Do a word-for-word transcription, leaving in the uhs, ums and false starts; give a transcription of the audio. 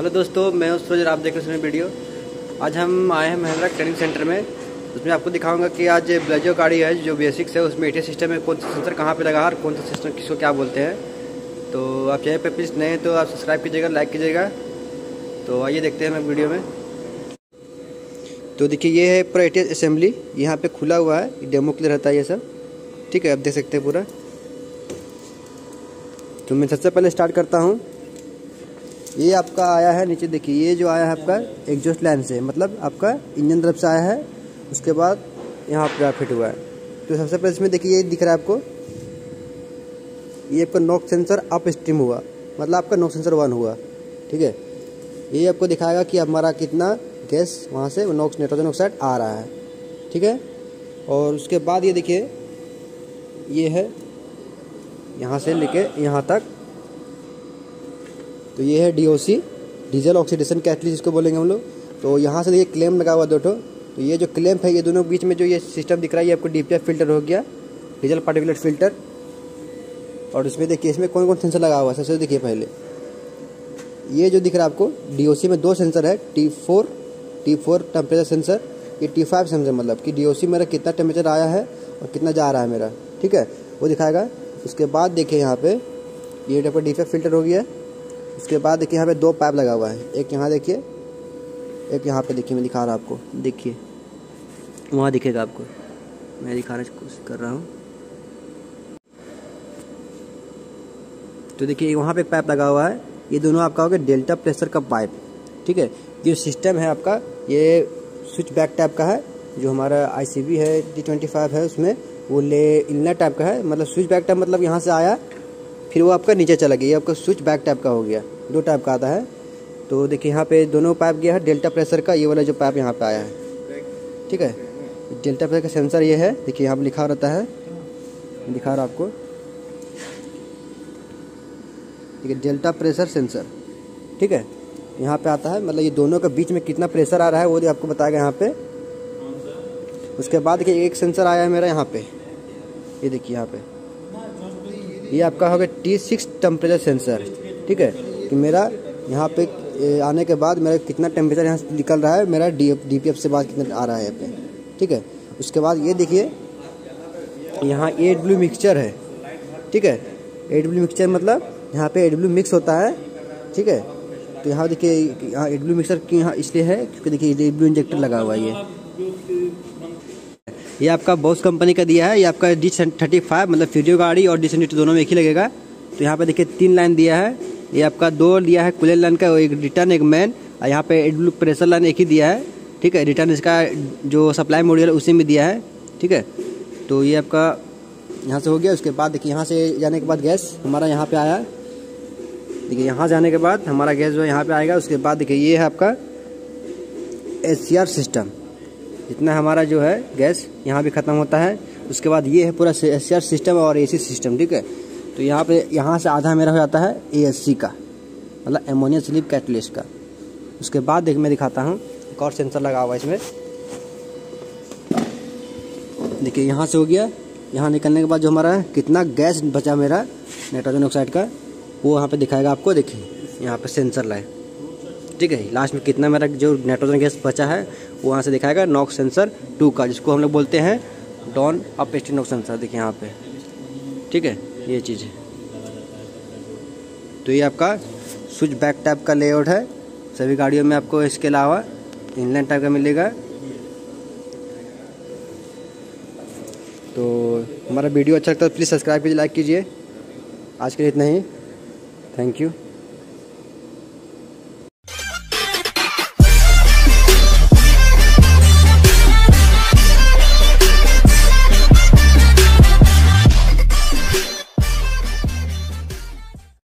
Hello दोस्तों, मैं हूं सूरज और आप देख रहे हैं वीडियो। आज हम आए हैं महिंद्रा ट्रेनिंग सेंटर में। उसमें आपको दिखाऊंगा कि आज ब्लेजो गाड़ी है जो बेसिक्स है, उसमें एटीएस सिस्टम है, कौन सा सेंसर कहां पे लगा और कौन सा सिस्टम किसको क्या बोलते हैं। तो आप चैनल पे प्लीज़ नए हैं तो आप सब्सक्राइब कीजिएगा, लाइक कीजिएगा। तो आइए देखते हैं हम वीडियो में। तो देखिए, ये है पूरा एटीएस असेंबली, यहाँ पे खुला हुआ है, डेमो के लिए रहता है ये सब। ठीक है, आप देख सकते हैं पूरा। तो मैं सबसे पहले स्टार्ट करता हूँ। ये आपका आया है नीचे, देखिए ये जो आया है आपका एग्जॉस्ट लाइन से, मतलब आपका इंजन तरफ से आया है, उसके बाद यहाँ पर फिट हुआ है। तो सबसे पहले इसमें देखिए ये दिख रहा है आपको, ये आपका नॉक सेंसर अप स्ट्रीम हुआ, मतलब आपका नॉक सेंसर वन हुआ। ठीक है, ये आपको दिखाएगा कि हमारा कितना गैस वहाँ से नॉक्स नाइट्रोजन ऑक्साइड आ रहा है। ठीक है, और उसके बाद ये देखिए ये है यहाँ से लेके यहाँ तक, तो ये है डीओसी, डीजल ऑक्सीडेशन कैटलिस्ट जिसको बोलेंगे हम लोग। तो यहाँ से देखिए क्लैम्प लगा हुआ दो ठो। तो ये जो क्लैम्प है, ये दोनों के बीच में जो ये सिस्टम दिख रहा है, ये आपको डीपीएफ फिल्टर हो गया, डीजल पार्टिकुलेट फिल्टर। और इसमें देखिए इसमें कौन कौन सेंसर लगा हुआ है। सबसे देखिए पहले ये जो दिख रहा है आपको, डीओसी में दो सेंसर है, T four T four temperature sensor, ये टी फाइव सेंसर, मतलब कि डीओसी मेरा कितना टेम्परेचर आया है और कितना जा रहा है मेरा। ठीक है, वो दिखाएगा। उसके बाद देखिए यहाँ पे ये आपका डीपीएफ फिल्टर हो गया। उसके बाद देखिए यहाँ पे दो पाइप लगा हुआ है, एक यहाँ देखिए, एक यहाँ पे देखिए, मैं दिखा रहा हूँ आपको, देखिए वहाँ दिखेगा आपको, मैं दिखाने की कोशिश कर रहा हूँ। तो देखिए वहाँ पे पाइप लगा हुआ है, ये दोनों आपका हो गया डेल्टा प्रेशर का पाइप। ठीक है, ये सिस्टम है आपका, ये स्विच बैक टाइप का है, जो हमारा आईसीबी है डी ट्वेंटी फाइव है, उसमें वो ले इनलेट टाइप का है। मतलब स्विच बैक टाइप मतलब यहाँ से आया फिर वो आपका नीचे चला गया, ये आपका स्विच बैक टाइप का हो गया, दो टाइप का आता है। तो देखिए यहाँ पे दोनों पाइप गया है डेल्टा प्रेशर का, ये वाला जो पाइप यहाँ पे आया है। ठीक है, डेल्टा प्रेशर का सेंसर ये है, देखिए यहाँ पे लिखा रहता है, दिखा रहा आपको। ठीक है, डेल्टा प्रेशर सेंसर। ठीक है, यहाँ पे आता है, मतलब ये दोनों के बीच में कितना प्रेशर आ रहा है वो आपको बताएगा यहाँ पे। उसके बाद देखिए एक सेंसर आया है मेरा यहाँ पे, ये देखिए यहाँ पे, ये आपका होगा टी सिक्स टेम्परेचर सेंसर। ठीक है, कि मेरा यहाँ पे आने के बाद मेरा कितना टेम्परेचर यहाँ से निकल रहा है, मेरा डी डीपीएफ से बाद कितना आ रहा है यहाँ पे। ठीक है, उसके बाद ये देखिए यहाँ एट ब्लू मिक्सचर है। ठीक है, एट ब्लू मिक्सचर मतलब यहाँ पे एट ब्लू मिक्स होता है। ठीक है, तो यहाँ देखिए यहाँ एट ब्लू मिक्सचर की यहाँ इसलिए है क्योंकि देखिए एट ब्लू इंजेक्टर लगा हुआ है। ये ये आपका बॉस कंपनी का दिया है, ये आपका डी थर्टी फाइव, मतलब फ्यूजियो गाड़ी और डी सेवेंटी दोनों में एक ही लगेगा। तो यहाँ पे देखिए तीन लाइन दिया है, ये आपका दो दिया है कूलर लाइन का, एक रिटर्न एक मैन, और यहाँ पे एट ब्लू प्रेशर लाइन एक ही दिया है। ठीक है, रिटर्न इसका जो सप्लाई मॉड्यूल है उसी में दिया है। ठीक है, तो ये आपका यहाँ से हो गया। उसके बाद देखिए यहाँ से जाने के बाद गैस हमारा यहाँ पे आया, देखिए यहाँ जाने के बाद हमारा गैस जो है यहाँ पे आएगा। उसके बाद देखिए ये है आपका एचसीआर सिस्टम, इतना हमारा जो है गैस यहाँ भी ख़त्म होता है। उसके बाद ये है पूरा एचसीआर सिस्टम और एसी सिस्टम। ठीक है, तो यहाँ पे यहाँ से आधा मेरा हो जाता है एएससी का, मतलब एमोनिया स्लीप कैटलिस्ट का। उसके बाद देख मैं दिखाता हूँ, एक और सेंसर लगा हुआ है इसमें, देखिए यहाँ से हो गया। यहाँ निकलने के बाद जो हमारा कितना गैस बचा मेरा नाइट्रोजन ऑक्साइड का, वो यहाँ पे दिखाएगा आपको। देखिए यहाँ पे सेंसर लाए, ठीक है, लास्ट में कितना मेरा जो नाइट्रोजन गैस बचा है वो यहाँ से दिखाएगा नॉक्स सेंसर टू का, जिसको हम लोग बोलते हैं down upstream NOx sensor. देखिए यहाँ पे, ठीक है, ये चीज़ है। तो ये आपका स्विच बैक टाइप का लेआउट है, सभी गाड़ियों में आपको इसके अलावा इनलाइन टाइप का मिलेगा। तो हमारा वीडियो अच्छा लगता है तो प्लीज़ सब्सक्राइब कीजिए, लाइक कीजिए। आज के लिए इतना ही, थैंक यू।